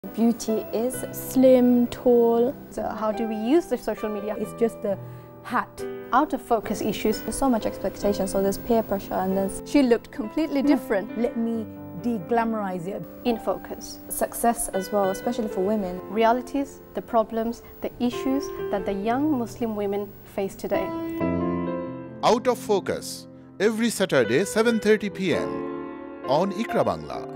Beauty is slim, tall. So how do we use the social media? It's just the hat. Out of focus issues. There's so much expectation, so there's peer pressure and there's... She looked completely different. Let me de-glamorize it. In focus. Success as well, especially for women. Realities, the problems, the issues that the young Muslim women face today. Out of Focus, every Saturday 7:30 p.m. on IQRA Bangla.